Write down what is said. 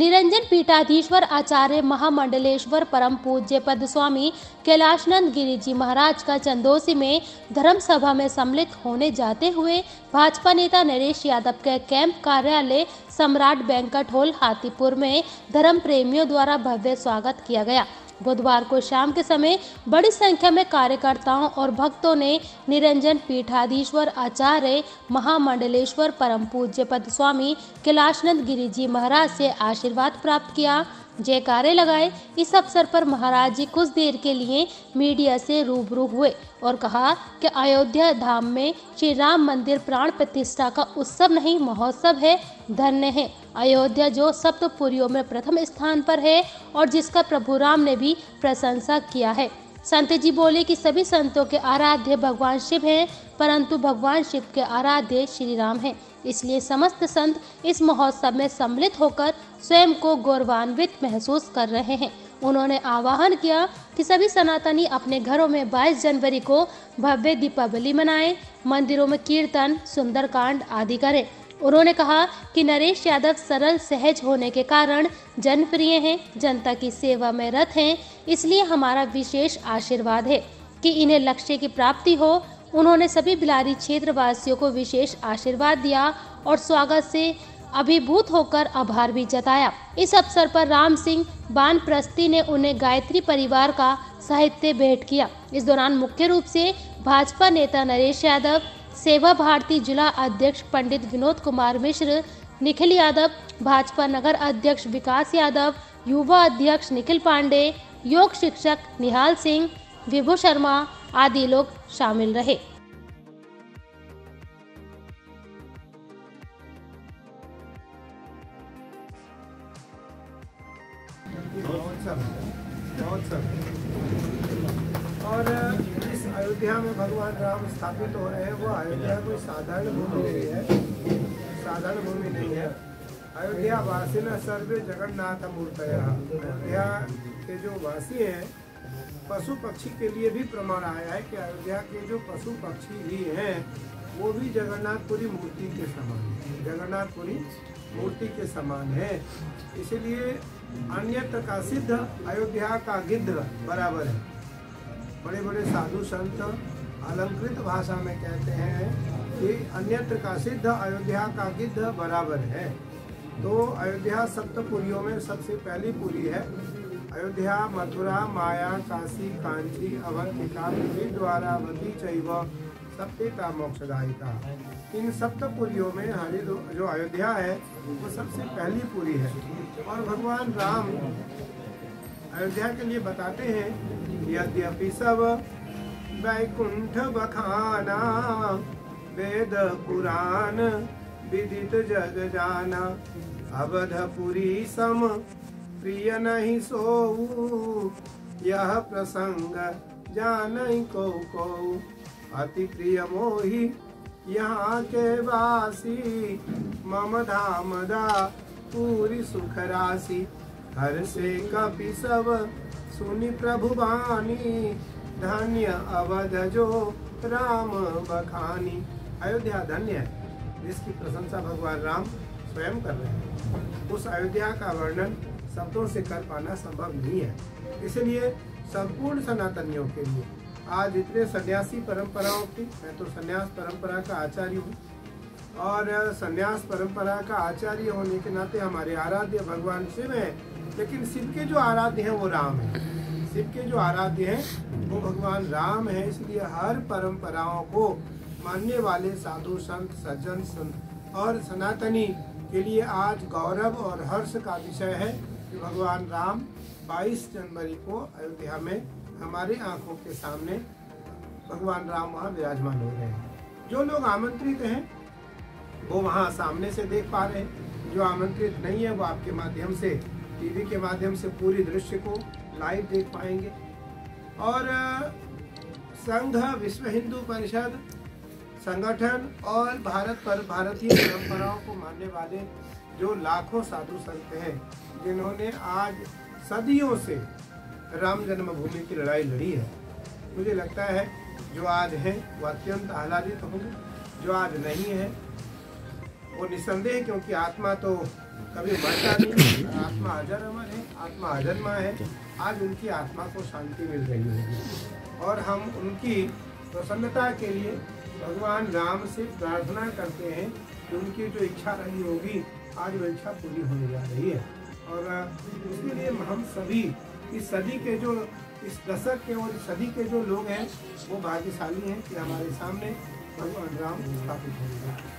निरंजन पीठाधीश्वर आचार्य महामंडलेश्वर परम पूज्य पद स्वामी कैलाशनंद गिरी जी महाराज का चंदोसी में धर्म सभा में सम्मिलित होने जाते हुए भाजपा नेता नरेश यादव के कैंप कार्यालय सम्राट बैंक्वेट हॉल हाथीपुर में धर्म प्रेमियों द्वारा भव्य स्वागत किया गया। बुधवार को शाम के समय बड़ी संख्या में कार्यकर्ताओं और भक्तों ने निरंजन पीठाधीश्वर आचार्य महामंडलेश्वर परम पूज्य पद स्वामी कैलाशनंद गिरी जी महाराज से आशीर्वाद प्राप्त किया, जयकारे लगाए। इस अवसर पर महाराज जी कुछ देर के लिए मीडिया से रूबरू हुए और कहा कि अयोध्या धाम में श्री राम मंदिर प्राण प्रतिष्ठा का उत्सव नहीं महोत्सव है। धन्य है अयोध्या जो सप्तपुरियों में प्रथम स्थान पर है और जिसका प्रभु राम ने भी प्रशंसा किया है। संत जी बोले कि सभी संतों के आराध्य भगवान शिव हैं, परंतु भगवान शिव के आराध्य श्री राम हैं। इसलिए समस्त संत इस महोत्सव में सम्मिलित होकर स्वयं को गौरवान्वित महसूस कर रहे हैं। उन्होंने आह्वान किया कि सभी सनातनी अपने घरों में 22 जनवरी को भव्य दीपावली मनाएं, मंदिरों में कीर्तन, सुंदरकांड आदि करें। उन्होंने कहा कि नरेश यादव सरल सहज होने के कारण जनप्रिय हैं, जनता की सेवा में रत हैं, इसलिए हमारा विशेष आशीर्वाद है कि इन्हें लक्ष्य की प्राप्ति हो। उन्होंने सभी बिलारी क्षेत्र वासियों को विशेष आशीर्वाद दिया और स्वागत से अभिभूत होकर आभार भी जताया। इस अवसर पर राम सिंह बानप्रस्ती ने उन्हें गायत्री परिवार का साहित्य भेंट किया। इस दौरान मुख्य रूप से भाजपा नेता नरेश यादव, सेवा भारती जिला अध्यक्ष पंडित विनोद कुमार मिश्र, निखिल यादव, भाजपा नगर अध्यक्ष विकास यादव, युवा अध्यक्ष निखिल पांडे, योग शिक्षक निहाल सिंह, विभू शर्मा आदि लोग शामिल रहे। और इस अयोध्या में भगवान राम स्थापित हो रहे हैं, वो अयोध्या कोई साधारण भूमि नहीं है, साधारण भूमि नहीं है। अयोध्या वासी न सर्वे जगन्नाथ मूर्तया। अयोध्या के जो वासी हैं, पशु पक्षी के लिए भी प्रमाण आया है कि अयोध्या के जो पशु पक्षी भी हैं वो भी जगन्नाथपुरी मूर्ति के समान है, जगन्नाथपुरी मूर्ति के समान है। इसलिए अन्यत्र का सिद्ध अयोध्या का गिद्ध बराबर है। बड़े बड़े साधु संत अलंकृत भाषा में कहते हैं कि अन्यत्र का सिद्ध अयोध्या का गिद्ध बराबर है। तो अयोध्या सप्तपुरियों में सबसे पहली पुरी है। अयोध्या, मथुरा, माया, काशी, कांची, अवंतिका, द्वारावती चैव सप्तेता मोक्षदायिका। इन सप्तपुरियों में जो अयोध्या है वो सबसे पहली पुरी है। और भगवान राम अयोध्या के लिए बताते हैं, यद्यपि सब वैकुंठ बखाना, वेद पुराण विदित जग जाना, अवधपुरी सम प्रिय नहीं सोऊ, यह प्रसंग जानई को अति प्रिय मोही यहाँ के वासी, मम धाम दा पूरी सुख राशि, हर से कपि सब सुनि प्रभु बानी, धन्य अवध जो राम बखानी। अयोध्या धन्य है जिसकी प्रशंसा भगवान राम स्वयं कर रहे हैं। उस अयोध्या का वर्णन शब्दों से कर पाना संभव नहीं है। इसलिए संपूर्ण सनातनियों के लिए आज इतने सन्यासी परंपराओं की, मैं तो सन्यास परंपरा का आचार्य हूँ, और सन्यास परंपरा का आचार्य होने के नाते हमारे आराध्य भगवान शिव हैं, लेकिन शिव के जो आराध्य हैं वो राम हैं। शिव के जो आराध्य हैं वो भगवान राम हैं। इसलिए हर परंपराओं को मानने वाले साधु संत, सज्जन संत और सनातनी के लिए आज गौरव और हर्ष का विषय है कि भगवान राम 22 जनवरी को अयोध्या में हमारे आंखों के सामने भगवान राम वहाँ विराजमान हो रहे हैं। जो लोग आमंत्रित हैं वो वहाँ सामने से देख पा रहे हैं, जो आमंत्रित नहीं है वो आपके माध्यम से, टीवी के माध्यम से पूरी दृश्य को लाइव देख पाएंगे। और संघ, विश्व हिंदू परिषद संगठन और भारतीय परंपराओं को मानने वाले जो लाखों साधु संत हैं, जिन्होंने आज सदियों से राम जन्मभूमि की लड़ाई लड़ी है, मुझे लगता है जो आज हैं वो अत्यंत आह्लादित होंगे। जो आज नहीं है वो निसंदेह, क्योंकि आत्मा तो कभी मरता नहीं, आत्मा अजर अमर है, आत्मा अजन्मा है। आज उनकी आत्मा को शांति मिल रही है और हम उनकी प्रसन्नता के लिए भगवान राम से प्रार्थना करते हैं कि उनकी जो इच्छा रही होगी आज वो इच्छा पूरी होने जा रही है। और इसके लिए हम सभी इस सदी के जो इस दशक के और इस सदी के जो लोग हैं वो भाग्यशाली हैं कि हमारे सामने भगवान राम स्थापित होंगे।